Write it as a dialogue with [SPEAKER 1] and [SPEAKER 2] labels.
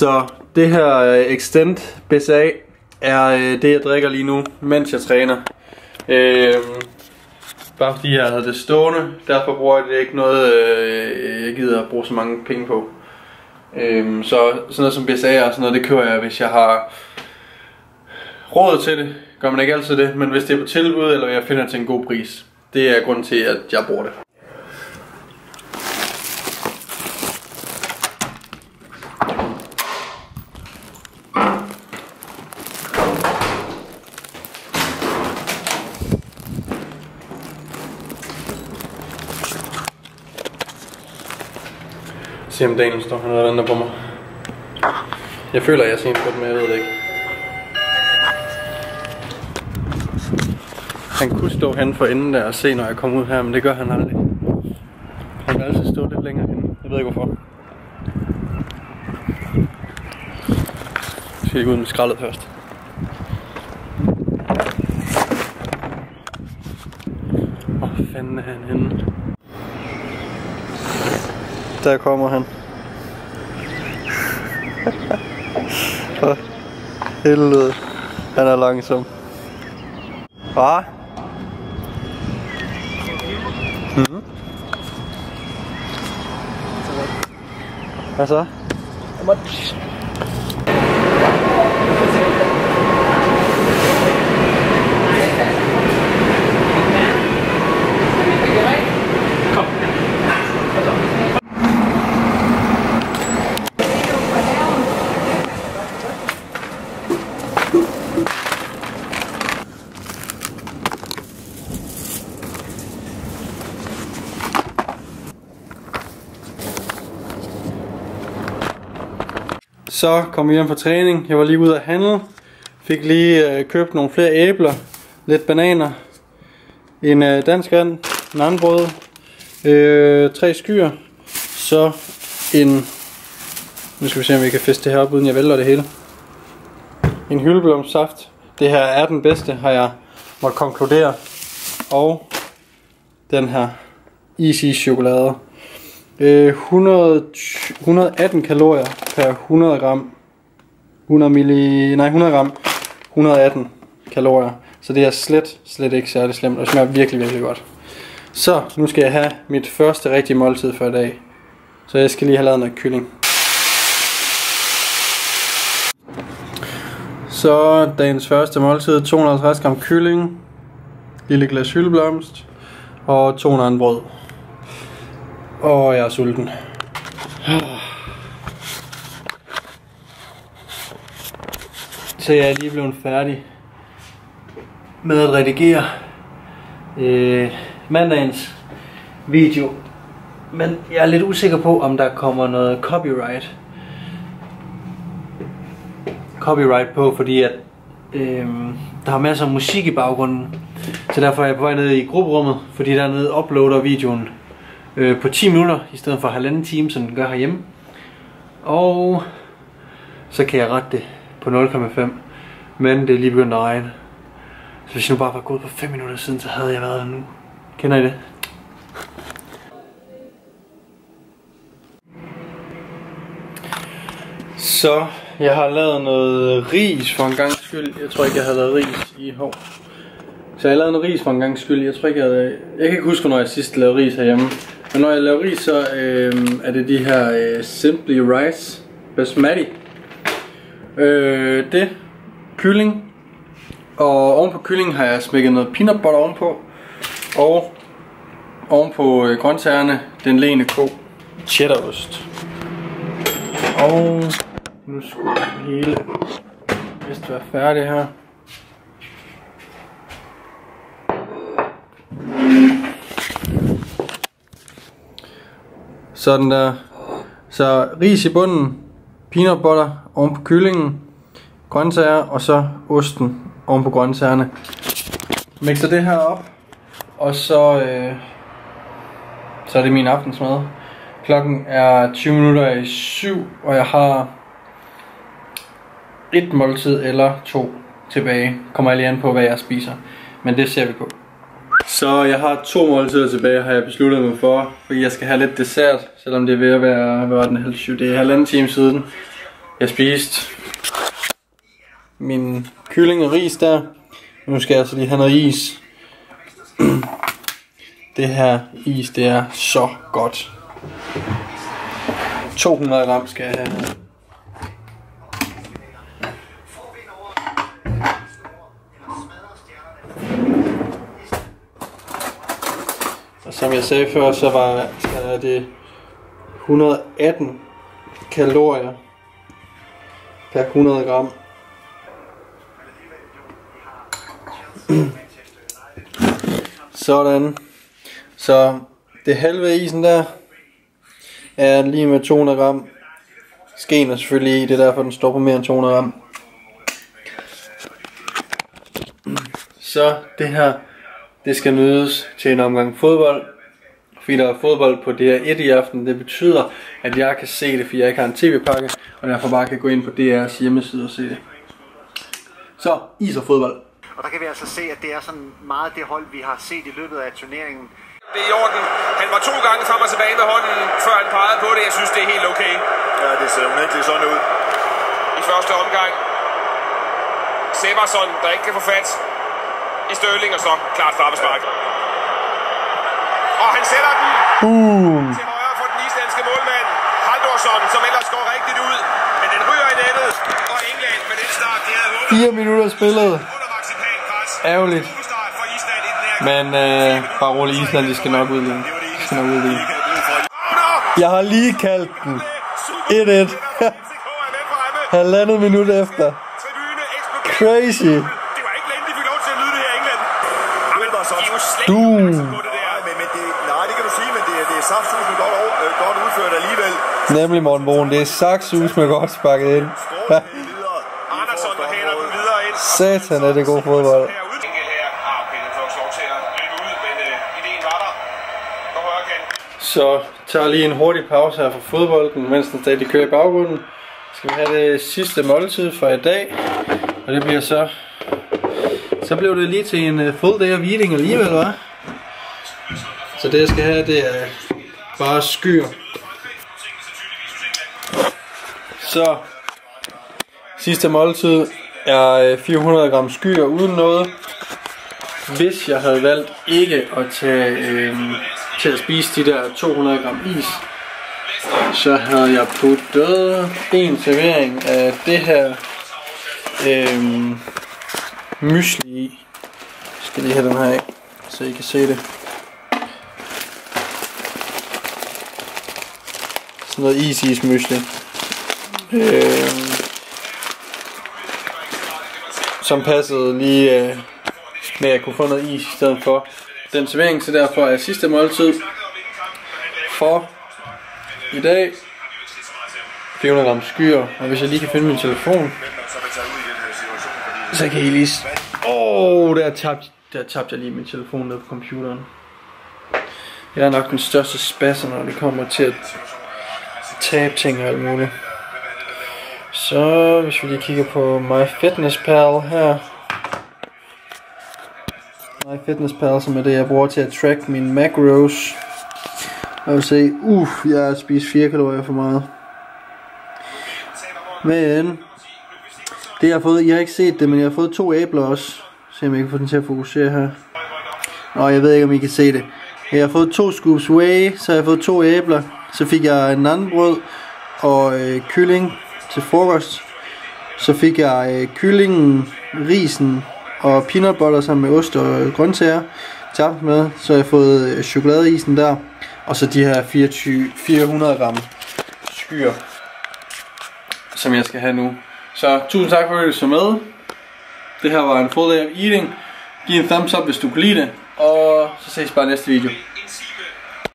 [SPEAKER 1] Så det her Extend BCA er det jeg drikker lige nu, mens jeg træner. Bare fordi jeg havde det stående, derfor bruger jeg det ikke noget jeg gider at bruge så mange penge på. Så sådan noget som BCA og sådan noget, det køber jeg hvis jeg har råd til det. Gør man ikke altid det, men hvis det er på tilbud eller jeg finder til en god pris. Det er grunden til at jeg bruger det. Se om Daniel står hernede og venter på mig. Jeg føler at jeg er sent på det, men jeg ved det ikke. Han kunne stå hen for enden der og se når jeg kommer ud her, men det gør han aldrig. Han vil altid stå lidt længere henne. Jeg ved ikke hvorfor. Jeg skal ikke ud med skraldet først. Hvor fanden er han henne? Der kommer han. For helvede. Han er langsom. Hvad? Hvad så? Så kom vi hjem fra træning. Jeg var lige ude at handle. Fik lige købt nogle flere æbler, lidt bananer, en dansk and, en anden brød, 3 skyer, så en, nu skal vi se om vi kan feste det her op uden jeg vælter det hele, en hyldeblomstsaft. Det her er den bedste, har jeg måtte konkludere, og den her Easy chokolade. 118 kalorier per 100 gram. 100 gram, 118 kalorier. Så det er slet ikke særlig slemt, og smager virkelig godt. Så nu skal jeg have mit første rigtige måltid for i dag. Så jeg skal lige have lavet noget kylling. Så dagens første måltid, 250 gram kylling, lille glas hyldeblomst og 200 brød. Og jeg er sulten. Så jeg er lige blevet færdig med at redigere mandagens video. Men jeg er lidt usikker på om der kommer noget copyright på, fordi at der er masser af musik i baggrunden. Så derfor er jeg på vej ned i grupperummet, fordi dernede uploader videoen på 10 minutter i stedet for 1,5 time, som den gør herhjemme. Og så kan jeg rette det på 0,5. Men det er lige begyndt at regne. Så hvis jeg nu bare var gået på 5 minutter siden, så havde jeg været der nu. Kender I det? Så jeg har lavet noget ris for en gang skyld. Jeg tror ikke jeg havde lavet ris i hår. Så jeg har lavet noget ris for en gang skyld. Jeg tror ikke jeg kan ikke huske når jeg sidst lavede ris herhjemme. Men når jeg laver ris, så er det de her Simply Rice Basmati. Det kylling. Og ovenpå kyllingen har jeg smækket noget peanut butter ovenpå. Og ovenpå grøntsagerne den lene ko cheddarost. Og nu skulle det hele vist være færdigt her. Sådan der. Så ris i bunden, peanut butter oven på kyllingen, grøntsager og så osten oven på grøntsagerne. Mixer det her op, og så er det min aftensmad. Klokken er 20 minutter i 7, og jeg har et måltid eller 2 tilbage. Kommer jeg lige an på hvad jeg spiser, men det ser vi på. Så jeg har 2 måltider tilbage, har jeg besluttet mig for, fordi jeg skal have lidt dessert, selvom det er ved at være, hvad var den, det er 1,5 time siden. Jeg spiste min kylling og ris der. Nu skal jeg altså lige have noget is. Det her is, det er så godt. 200 gram skal jeg have. Og som jeg sagde før, så er det 118 kalorier per 100 gram. Sådan. Så det halve isen der er lige med 200 gram. Skeen er selvfølgelig i, det er derfor den står på mere end 200 gram. Så det her, det skal nydes til en omgang fodbold. Fordi der er fodbold på DR1 i aften. Det betyder, at jeg kan se det, fordi jeg ikke har en tv-pakke. Og derfor bare kan gå ind på DR's hjemmeside og se det. Så, is og fodbold.
[SPEAKER 2] Og der kan vi altså se, at det er sådan meget det hold, vi har set i løbet af turneringen.
[SPEAKER 3] Det er i orden. Han var 2 gange frem og tilbage med hånden, før han pegede på det. Jeg synes, det er helt okay.
[SPEAKER 4] Ja, det ser virkelig sådan ud.
[SPEAKER 3] I første omgang. Seversson, der ikke kan få fat i Sterling, og så klart straffespark. Og han sætter den til højre for den islandske målmand, Haldorsson, som ellers går rigtigt ud. Men den ryger i nettet, og England med den start, de havde
[SPEAKER 1] 4 minutter spillet. Ærgerligt. Men bare rolig, Island, de skal nok udligne. Jeg har lige kaldt den 1-1. Halvandet minut efter. Crazy.
[SPEAKER 3] Det var ikke længe, de fik lov til at lyde det her i England. Men de er jo slet ikke på det der.
[SPEAKER 4] Nej, det kan du sige, men det er saftsus med godt udført alligevel.
[SPEAKER 1] Nemlig, Morten Broen. Det er saftsus med godt sparket ind.
[SPEAKER 3] Andersson, der hælder den videre ind.
[SPEAKER 1] Satan er det god fodbold. Så tager lige en hurtig pause her fra fodbolden, mens den stadig kører i baggrunden. Skal vi have det sidste måltid for i dag. Og det bliver så blev det lige til en full day of eating alligevel, hva'? Så det jeg skal have, det er bare skyr. Så sidste måltid er 400 gram skyr uden noget. Hvis jeg havde valgt ikke at tage til at spise de der 200 gram is, så havde jeg puttet en servering af det her mysli i. Jeg skal lige have den her af, så I kan se det. Sådan noget is mysli. Som passede lige med at kunne få noget is i stedet for den servering, så derfor er sidste måltid for i dag 400 gram skyr. Og hvis jeg lige kan finde min telefon, så kan I lige... der tabte jeg lige min telefon ned på computeren. Jeg er nok den største spasser, når det kommer til at tabe ting og alt muligt. Så hvis vi lige kigger på MyFitnessPal her. MyFitnessPal, som er det jeg bruger til at track mine macros. Og se, jeg har spist 4 kalorier for meget. Men det jeg har fået, jeg har ikke set det, men jeg har fået 2 æbler også. Se om jeg kan få den til at fokusere her. Nå, jeg ved ikke om I kan se det. Jeg har fået 2 scoops whey, så jeg har fået 2 æbler. Så fik jeg en anden brød og kylling til frokost. Så fik jeg kyllingen, risen og peanut butter sammen med ost og grøntsager til aftensmad. Så har jeg fået chokoladeisen der. Og så de her 400 gram skyr, som jeg skal have nu. Så tusind tak for at du så med. Det her var en full day of eating. Giv en thumbs up hvis du kunne lide det. Og så ses bare i næste video.